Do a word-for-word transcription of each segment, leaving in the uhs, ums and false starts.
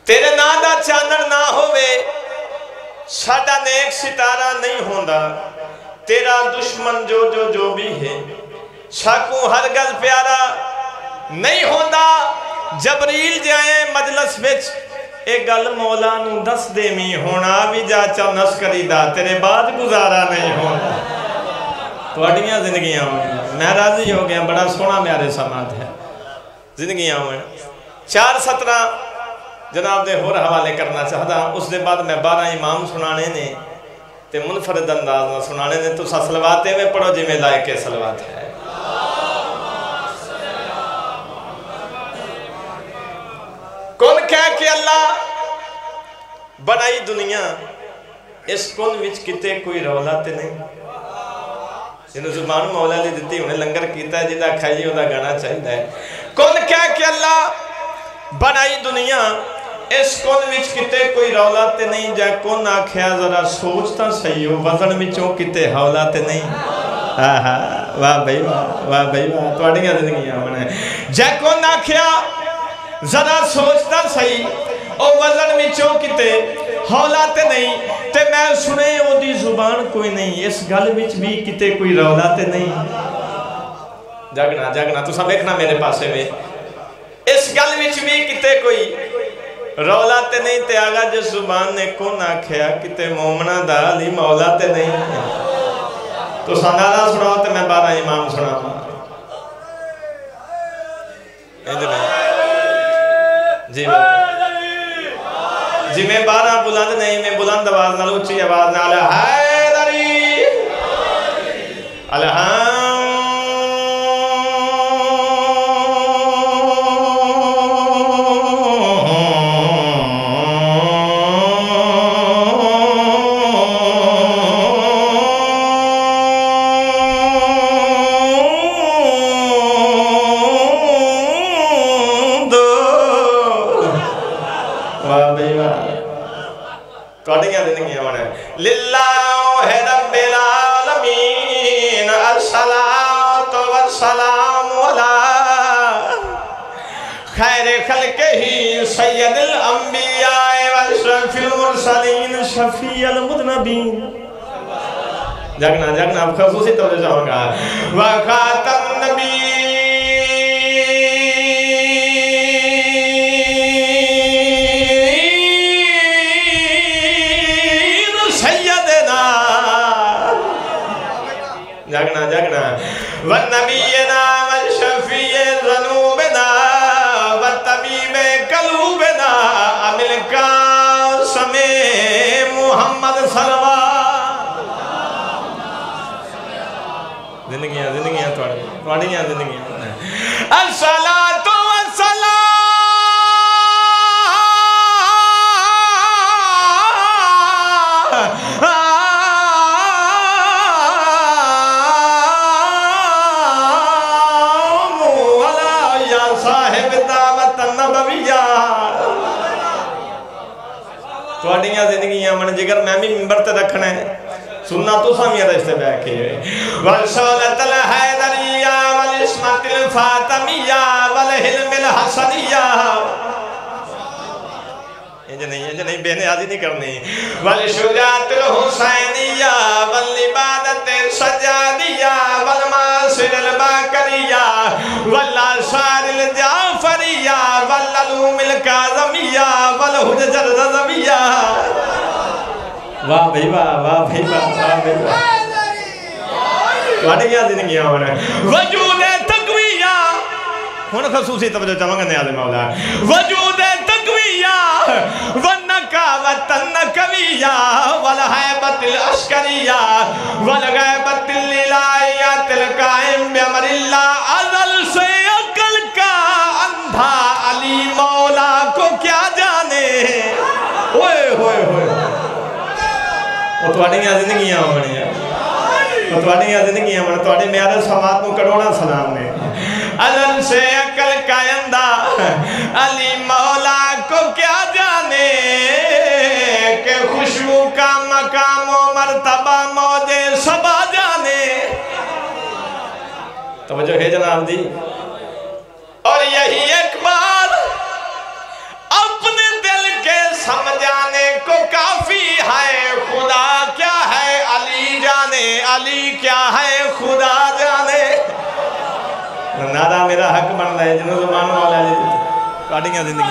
तेरे ना दा चानन ना होवे साडा नेक सितारा नहीं होंदा। तेरा दुश्मन जो जो जो भी है साकू हर गल प्यारा नहीं होंदा। जबरील जाए मजलस विच एक गल मौला नू दस देवी होना भी जाचा नस्करी दा तेरे बाद गुजारा नहीं होना। तुहाड़ियां जिंदगियां मैं राजी हो गया। बड़ा सोहना म्यारे समात है जिंदगियां में। चार सत्रह जनाब दे होर हवाले करना चाहता। उस दे बाद मैं बारह इमाम सुनाने ने ते मुनफरद अंदाज में सुनाने ने। तुसा सलवात में पढ़ो जिमें लायके सलवात है। कौन कह के अल्लाह बनाई दुनिया इस कौन विच किते कोई रौला ते नहीं। जिन्होंने जुबान मौला ने दी उन्हें लंगर किया जिदा खाई उदा गाना चाहिए। कौन कह के अल्लाह बनाई दुनिया इस कौन विच किते कोई रौला ते नहीं। जै कौन आख्या जरा सोच तो सही हो वजन विचों किते हौला ते नहीं। हाँ हाँ वाह भाई वाह वाह भाई वाह तुहाड़ियां जिंदगियां बने। जै कौन आख्या जरा सोचता सही ओ वजन विचों किते हौला ते नहीं। ते मैं सुने ओदी जुबान कोई नहीं इस गल विच भी किते कोई रौला ते नहीं। जगना जगना तुसा देखना मेरे पासे में इस गल विच भी किते कोई रौला ते नहीं। ते आगा जिस जुबान ने कौन आख्या किते मोमना दा अली मौला ते नहीं। तो संगाला सुनाओ ते मैं बारह इमाम सुनावा। जी जी मैं बारह बुलंद नहीं मैं बुलंद आवाज नाल उच्ची आवाज नाल हैदरी अलहम सैयदुल अंबिया व अशरफुल मुरसलीन शफीउल मुज़नबीन। जगना जगना अब खसूसी तवज्जो चाहूंगा। व खातम नबी सैयदना जगना जगना व नबीना व शफीए ज़ुनूबना व तबीबे कलूबना अमिल का समय मोहम्मद सलवा। जिंदगियां जिंदगियां तुहाड़ियां जिंदगियां। अस्सलातु वस्सलाम जिंदगियां मन जिगर मैं भी मिंबर ते रखना है सुनना तो सामिया रिश्ते बैठ के वल सौलतल हैदरिया वल इस्मतिल फातिमिया वल हिल्मिल हसनिया। इंज नहीं इंज नहीं बेनियाजी नहीं करनी। वल शुजातुल हुसैनिया वल इबादत सजादिया वल मासिरल बाकरिया वल आसारिल जाफरिया वल अलूमिल काज़मिया वल हुज्जतल रज़विया। वाह भाई वाह वाह भाई वाह वाह भाई वाह तुहाड़ियां जिंदगियां होण वजूद तकविया। हुण खसूसी तवज्जो चाहांगा नियाज़ मौला। वजूद तकविया व नकावत नकविया वल हैबतिल अश्करिया वल गैबतिल इलाहियतिल कायम बिअमरिल्लाह अज़ल से अकल का अंधा अली मौला को क्या जाने। ओए होए होए तुहाड़ियां जिंदगियां होणियां तुहाड़ियां जिंदगियां होण तुहाडे म्यारे समात को करोड़ा सलाम ने। अज़ल से अकल का अंधा अली मौला को क्या जाने के खुशबू का मकाम मर्तबा मौजे सबा जाने। तवज्जो है जनाब दी। और यही एक बार अपने दिल नादा मेरा हक बनता है जिन्होंने जुबान मौला जी काटियां जिंदगी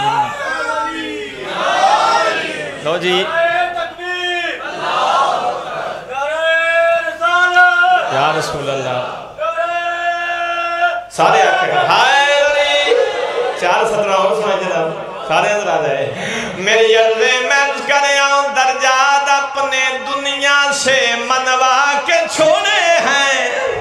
लो जी या रसूल अल्लाह सारे आखे हाय चार सतना और सुना जनाब सारे अंदर आ जाए मेरी अर्ज़े मैं करें दर्जात अपने दुनिया से मनवा के छोड़े हैं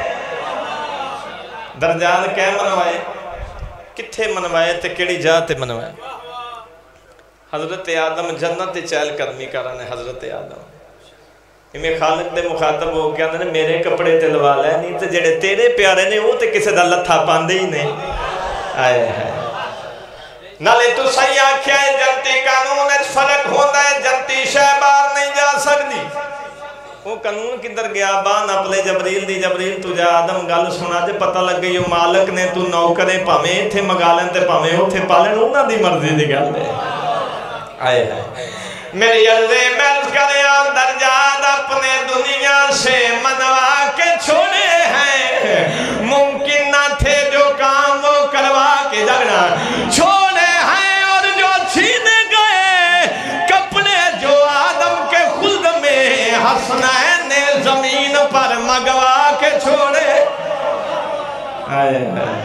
दर्जात क्या मनवाए किथे मनवाए ते केड़ी जात ते मनवाए हजरत आदम जन्नत चहल कदमी कारण है हजरत आदम इमें खालिक दे मुखातब हो के आंदे ने मेरे कपड़े ते लवा लै नहीं ते जेड़े तेरे प्यारे ने वो ते किसे दा लत्था पांदे ही नहीं आए है नाले तू सही आख्या है जनती कानून में फर्क होता है जनती शह बाहर नहीं जा सकती वो कानून किधर गया बान अपने जबरील दी जबरील तुझा आदम गल सुना ते पता लग गई मालक ने तू नौकरे भावें इत्थे मंगा लें ते भावें उत्थे पालन उन्हां दी मर्जी दी गल है आए है मेरी अर्ज़े मैं करे दर्जात अपने दुनिया से मनवा के छोड़े हैं मुमकिन ना थे जो काम वो करवा के जगना छोड़े हैं और जो छीन गए कपड़े जो आदम के खुद में हसनैन ने जमीन पर मंगवा के छोड़े आए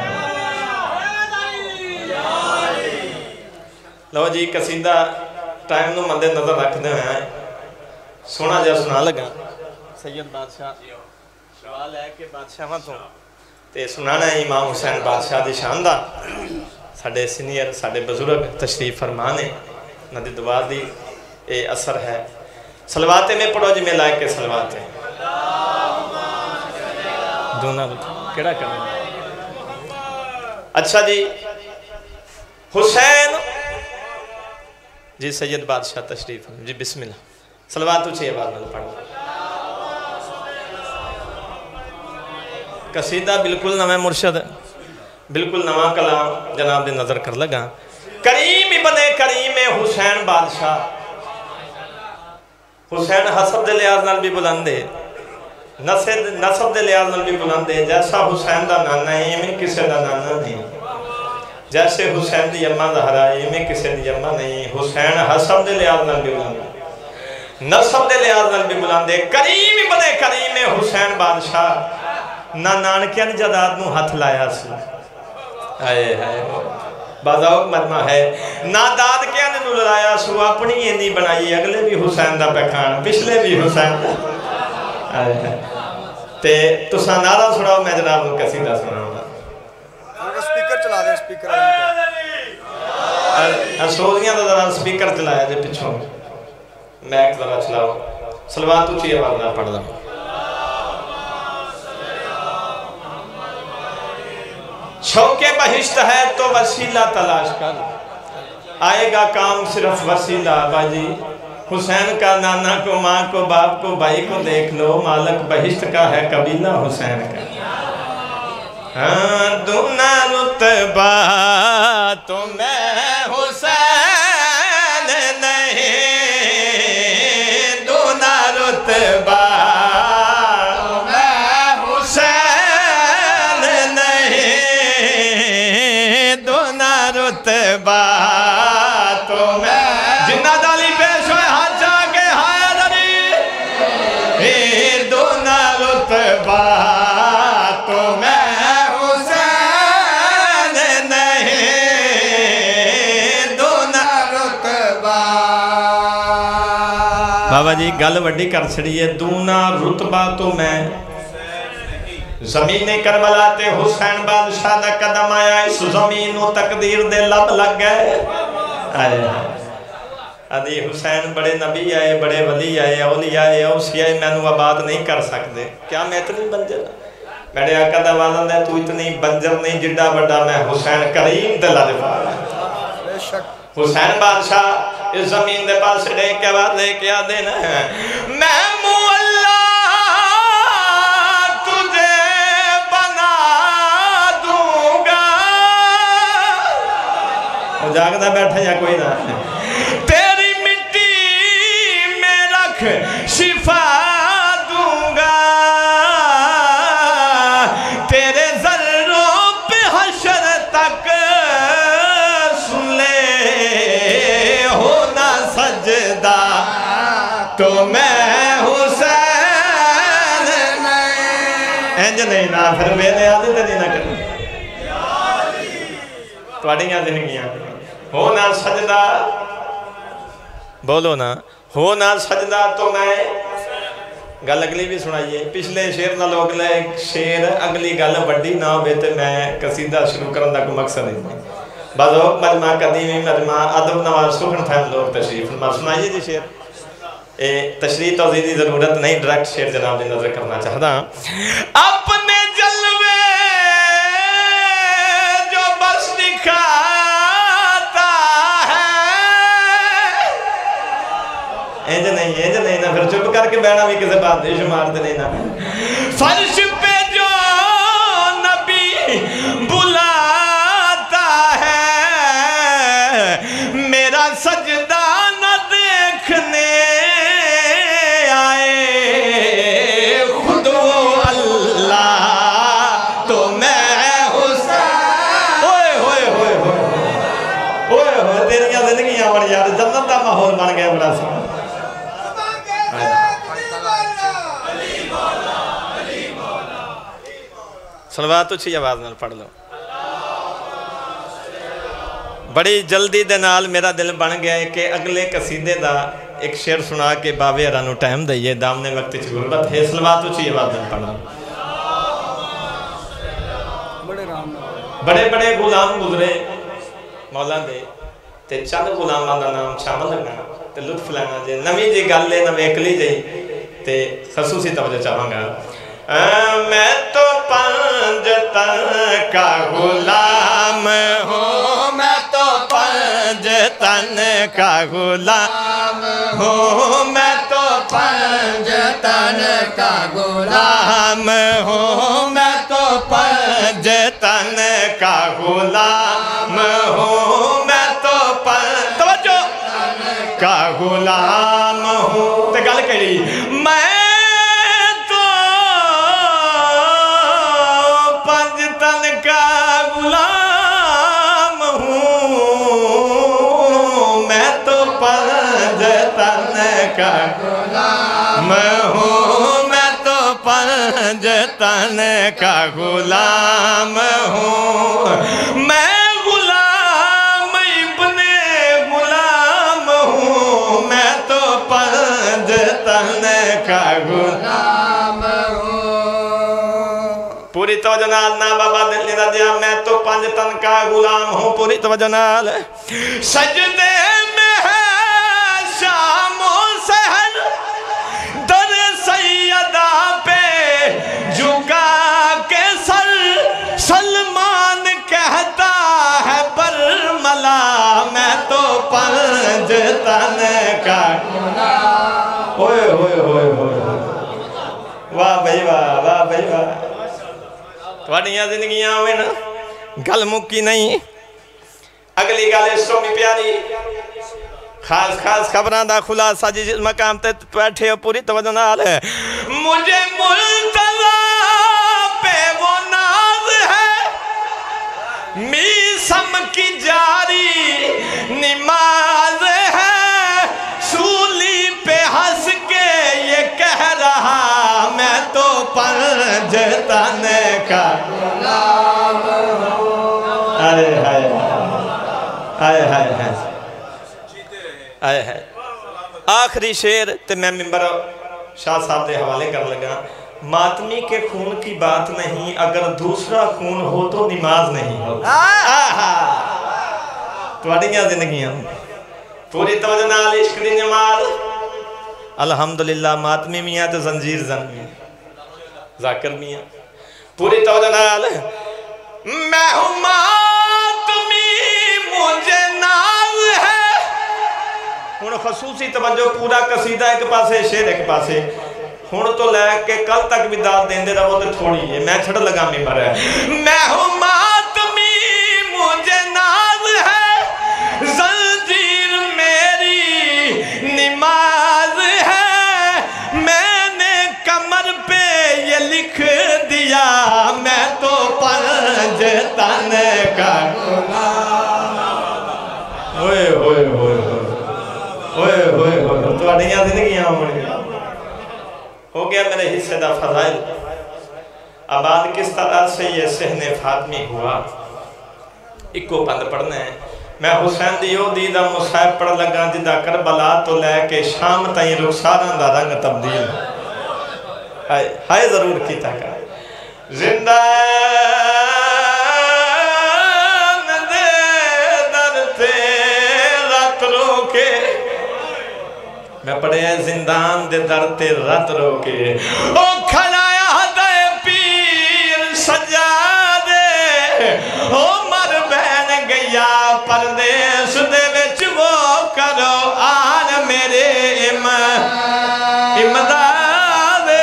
लो जी कसीदा टाइम नूं मद्दे नज़र रखते हुए सोहना जिहा सुना लगा सैयद बादशाह सवाल है कि बादशाहां तो ते सुनाना है इमाम हुसैन बादशाह की शान दा साडे सीनियर साडे बजुर्ग तशरीफ फरमा ने उन्हां दी दुआ दी ये असर है सलवाते में पढ़ो जी में लायक के सलवाते दोनों केड़ा करना अच्छा जी हुसैन जी सैयद बादशाह तशरीफ जी बिस्मिल्लाह सलवात उची आवाज़ में पढ़ो कसीदा बिल्कुल नवा मुर्शद बिल्कुल नवा कलाम जनाब ने नजर कर लगा करीम इब्ने करीम हुसैन बादशाह हुसैन हसब दे लिहाज नाल भी बुलंद है नसब नसब दे लिहाज नाल भी बुलंद है जैसा हुसैन दा नाना है इवें किसी दा नाना नहीं जैसे हुसैन दी अम्मा ज़हरा इवें किसी दी अम्मा नहीं हुसैन हसब दे लिहाज नाल भी बुलंद नसब दे लिहाज नाल भी बुलंद है करीम इब्ने करीम हुसैन बादशाह ना नानकियां दी जायदाद नूं हथ लाया सी हाय हाय बाज़ाओ मरमा है ना दादकियां ने नूं लाया सू अपनी इन्नी बनाई अगले भी हुसैन दा पखान पिछले भी हुसैन दा हाय हाय ते तुसां नारा सुनाओ मैं जनाब नूं कसीदा सुनाऊंगा स्पीकर चला दे स्पीकर सोदियां दा जरा स्पीकर चलाया जे पिछों मैक जरा चलाओ सलवात उची आवाज़ नाल पढ़दा शौके बहिश्त है तो वसीला तलाश कर आएगा काम सिर्फ वसीला बाजी हुसैन का नाना को माँ को बाप को भाई को देख लो मालक बहिश्त का है कबीला हुसैन का हाँ दूना रुतबा तो मैं हुसैन नहीं दूना रुतबा तो मैं जिन्ना दाली पेश होए हाथ जाके हाय दरी हे दोना रुतबा तो मैं हुसैन नहीं दोना रुतबा बाबा जी गल वड्डी कर छड़ी है दूना रुतबा तो मैं ज़मीन करबला ते हुसैन बादशाह दा कदम आया इस ज़मीन नूं तकदीर दे लब लग गए आए आदि हुसैन बड़े नबी आए बड़े वली आए औलिया आए औसिया आए मैनू आबाद नहीं कर सकते क्या मैं इतनी बंजर मेरे आका दा वादा है तू इतनी बंजर नहीं जिड्डा बड़ा मैं हुसैन करीम दे लजफाल हुसैन बादशाह इस ज़मीन दे पास डे के बाद लेके आ देना मैं जागदा बैठा या कोई ना तेरी मिट्टी में रख शिफा दूंगा तेरे जर्रों पे हश सजदा तो मैं हुसैन नहीं। इंज नहीं ना फिर मेरे आदत नहीं ना करनी तुहाड़ियां जिंदगियां हो ना सजदा, बोलो ना, हो ना सजदा तो मैं। गल अगली भी सुनाइए, पिछले शेर ना लोग ले शेर अगली गल वड्डी ना हो तो मैं कसीदा शुरू करने का कोई मकसद नहीं। बस मजमा कदीमी मजमा अदब नवाज सुखन फैम लोग तशरीफ फरमा सुनाइए जी शेर। ए तशरीह तौज़ीह की जरूरत नहीं, डायरेक्ट शेर जनाब की नजर करना चाहता। अपने जलवे जो बस दिखाता है, इंज नहीं इंज नहीं ना फिर चुप करके बहना भी किसी बात नहीं शुमार नहीं ना। फर्श पे जो नबी बुलाता है, मेरा सजदा न देखने आए खुद वो अल्लाह तो मैं हुसैन। ओए होए होए होए ओए होए तेरियां जिंदगियां बड़ी यार जन्नत का माहौल बन गया बड़ा सा। सलवात उच्ची आवाज नाल पढ़ लो। बड़ी जल्दी दे नाल मेरा दिल बन गया है कि अगले कसीदे दा एक शेर सुना के बाबे हरा नूं टाइम दईए, दामने वक्त च गुरबत है। सलवात उच्ची आवाज नाल पढ़ लो। बड़े बड़े गुलाम गुजरे मौला दे ते चंद गुलामां दा नाम शामिल लगा ते लुत्फ लेना जे नवी जी गल है नवेकली जी ते खसूसी तवज्जो चाहांगा। मैं तो पंज तन का गुलाम हूँ, मैं तो पंज तन का गुलाम हूँ, मैं तो पंज तन का गुलाम हूँ, मैं तो पंज तन का गुलाम हूँ, मैं तो पंज तवज्जो का गुलाम हूँ। ते गल कही मैं का गुलाम हूँ, मैं तो पंज तन का गुलाम हूँ, मैं गुलाम इब्ने गुलाम हूँ, मैं तो पंज तन का गुलाम हूँ। पूरी तवज्जो नाल ना बाबा दिल दा दिया, मैं तो पंज तन का गुलाम हूँ। पूरी तवज्जो नाल सजदे में है शामो सहर दर सैयदा पे झुका के सर, सलमान कहता है बरमला मैं तो पंज तन का गुलाम। ओए ओए ओए ओए वाह भाई वाह, वाह भाई वाह। तुहाड़ियां जिंदगियां होवे ना गल मुक्की नहीं। अगली गल इस तो भी प्यारी खास खास खबरां दा खुलासा जिस मकाम ते बैठे हो पूरी तवज्जो नाल। मुझे मुल्तज़ा पे वो नाज है, मीसम की जारी निमाज है, सूली पे हंस के ये कह रहा मैं तो पंज तन का गुलाम हूँ। अरे हाय हाय हाय हाय आए है आखिरी शेर ते मैं मिंबर शाह साहब के हवाले कर लगा। मातमी के खून की बात नहीं, अगर दूसरा खून हो तो नमाज नहीं हो। तुहाड़ियां जिंदगियां पूरी तवज्जो नाल इश्क दी नमाज। अल्हम्दुलिल्लाह मातमी मियां ते जंजीर जन मियां जाकिर मियां पूरी तवज्जो नाल। मैं हूं मातमी मुझे नाज है। हुण खसूसी तवज्जो पूरा कसीदा एक पासे शेर एक पासे। हुण तो लैके कल तक भी दाद देंदे रहो तो थोड़ी है, मैं छड़ लगा मिंबर है। मैं हूं मातमी मुझे नाज है, जंजीर मेरी नमाज है, मैंने कमर पे ये लिख दिया मैं तो पंज तन का गुलाम। ओए ओए ओए ओए होए होए तुहाड़ियां जिंदगियां होणगियां हो गया मेरे हिस्से दा फजाइल। आबाद किस तरह से ये सहने फातमी हुआ। इको पंद पढ़ना है। मैं हुसैन दी ओदी दा मुसाहिब पढ़ लगा जिदा करबला तो लैके शाम ताईं रुखसारां दा रंग तब्दील हाय हाय जरूर कीता कर जिंदा दे दर ते रात रोके। मैं पढ़िया जिंदान दे दर ते रात रोके ओ खड़ाया दे पीर सजादे ओ मर बहन गया परदेस दे विच वो करो आन मेरे इम इमदादे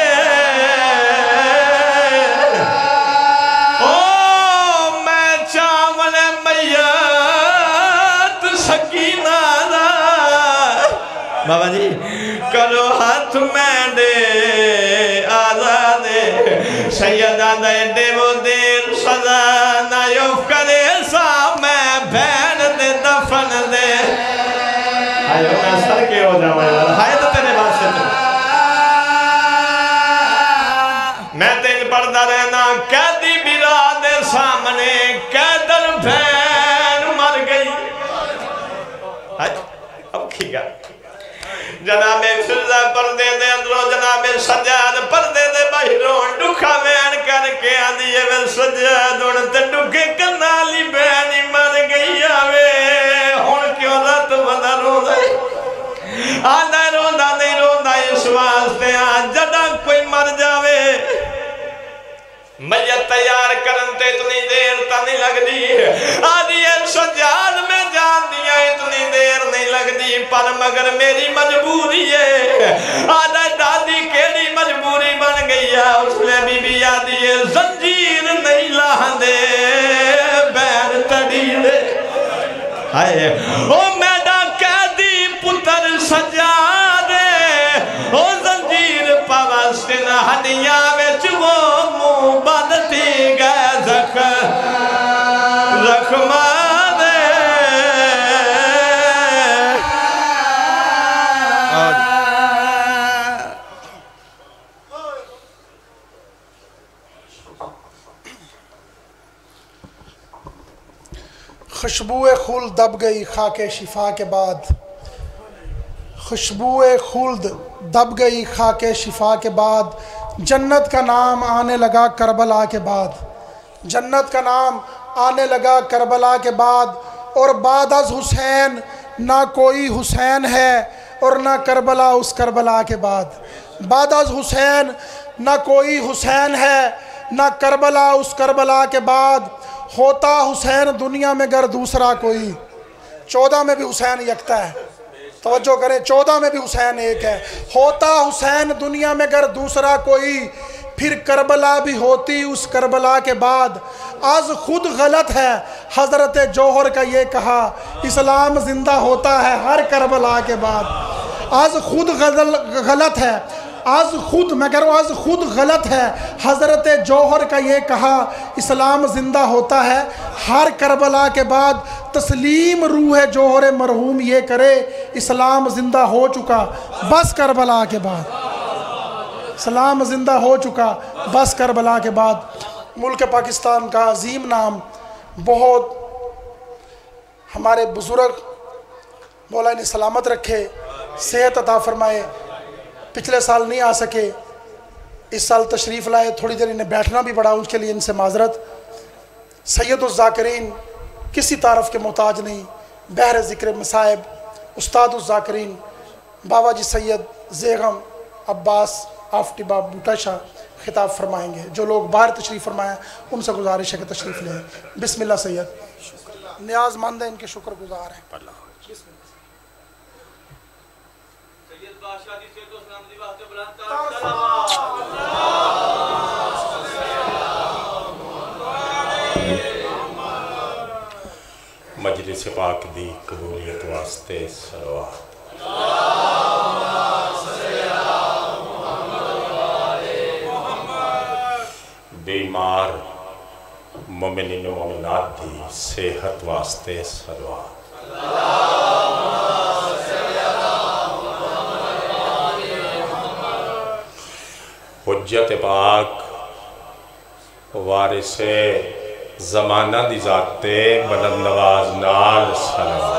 ओ मैं चावल मैयत सकीना दा बाबा जी करो हाथ में दे आजादे सैयदा दे देवो देर सदा ना युफ करे सा मैं बहन दे दफन दे आयो मैं सर के हो जावा हाय तो तेरे वास्ते तो मैं तेन पढ़दा रहना कैदी बिरा दे सामने कैदन बहन मर गई हाय अब की गल जनाबे फिजा पर्दे दे अंदरों जनाबे सजाद पर्दे दे बाहरों दुखा बयान करके आंदी है वे सजाद हुण ते दुखे कनाली बहनी मर गई आवे हुण क्यों रात बंदा रोंदा आंदा रोंदा नहीं रोंदा इस वास्ते आ जदा कोई मर जावे मैयत तैयार करन ते इतनी देर ता नहीं लगदी आदि सजाद में जान दिया इतनी देर नहीं लगदी पर मगर मेरी मजबूरी है आदा दादी केड़ी मजबूरी बन गई है उसने बीबी आदि है जंजीर नहीं लांदे बैर तड़ी दे हाय ओ मैडा कैदी पुत्र सजादे ओ जंजीर पावस्ते ना हड्डियां विच वो मुंह बंदती गए जख जख्मा दे खुशबुए खुल्द दब गई खाके शिफा के बाद खुशबुए खुल्द दब गई खाके शिफा के बाद जन्नत का नाम आने लगा करबला के बाद जन्नत का नाम आने लगा करबला के बाद और बाद अज हुसैन ना कोई हुसैन है और ना करबला उस करबला के बाद बाद अज हुसैन ना कोई हुसैन है ना करबला उस करबला के बाद होता हुसैन दुनिया में गर दूसरा कोई चौदह में भी हुसैन यकता है तवज्जो करें चौदह में भी हुसैन एक है होता हुसैन दुनिया में गर दूसरा कोई फिर करबला भी होती उस करबला के बाद आज खुद गलत है हज़रत जौहर का ये कहा इस्लाम ज़िंदा होता है हर करबला के बाद आज खुद गलत है आज खुद मैं कह रहा हूँ आज खुद गलत है हज़रत जौहर का ये कहा इस्लाम ज़िंदा होता है हर करबला के बाद तस्लीम रूह जौहर मरहूम ये करे इस्लाम ज़िंदा हो चुका बस करबला के बाद इस्लाम ज़िंदा हो चुका बस करबला के बाद मुल्क पाकिस्तान का अजीम नाम बहुत हमारे बुज़ुर्ग मौला ने सलामत रखे सेहत अता फरमाए पिछले साल नहीं आ सके इस साल तशरीफ़ लाए थोड़ी देर इन्हें बैठना भी पड़ा उसके लिए इनसे माजरत सैयदुज़ ज़ाकिरीन किसी तारफ़ के मोहताज नहीं बहर ज़िक्र मसाइब उस्तादुज़ ज़ाकिरीन बाबा जी सैयद ज़ेगम अब्बास आफ्टिबा बूटा शाह खिताब फरमाएंगे जो लोग बाहर तशरीफ़ फरमाएँ उनसे गुजारिश है कि तशरीफ़ लें बिस्मिल्लाह सैयद न्याज़मंद है इनके शुक्रगुजार हैं मजलिस पाक दी कबूलियत वास्ते सलवात बीमार मोमिनीन मोमिनात दी सेहत वास्ते सलवात हुज्जत पाक वारिसे ज़माना दी ज़ाते बुलंद नवाज नाल सलावत।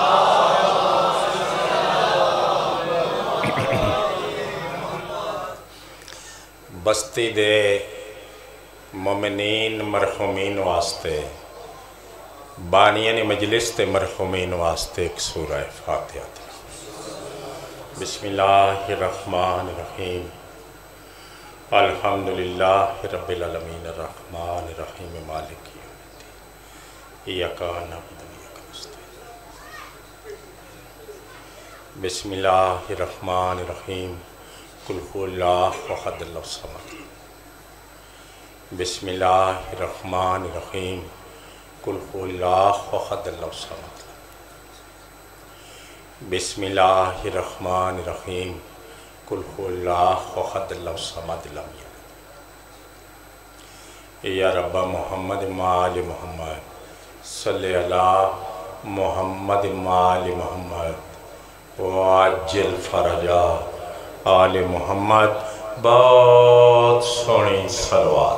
बस्ती दे मोमिनीन मरहुमीन वास्ते बानियान मजलिस ते मरहुमीन वास्ते एक सूरह फातिहा। बिस्मिल्लाहिर्रहमानिर्रहीम। अल्हम्दुलिल्लाहि रब्बिल आलमीन अर्रहमानिर्रहीम मालिकि यौमिद्दीन इय्याका नअबुदु व इय्याका नस्तईन। बिस्मिल्लाहिर्रहमानिर्रहीम। कुल हुवल्लाहु अहद अल्लाहु समद। बिस्मिल्लाहिर्रहमानिर्रहीम। कुल हुवल्लाहु अहद अल्लाहु समद। बिस्मिल्लाहिर्रहमानिर्रहीम। कुल हुवल्लाहु अहद अल्लाहु समद लम यलिद। या रब्बा मुहम्मद माल मुहम्मद सल्ले अला मुहम्मद माल मुहम्मद वाजिल फरजा आले मुहम्मद। बहुत सोहनी सलवात।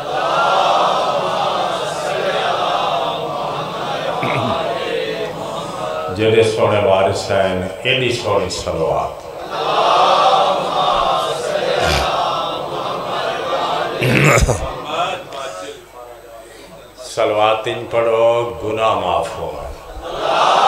जेड़े सोहने वारिस हैं एडी सोहनी सलवात। सलवात इन पढ़ो गुनाह माफ हो।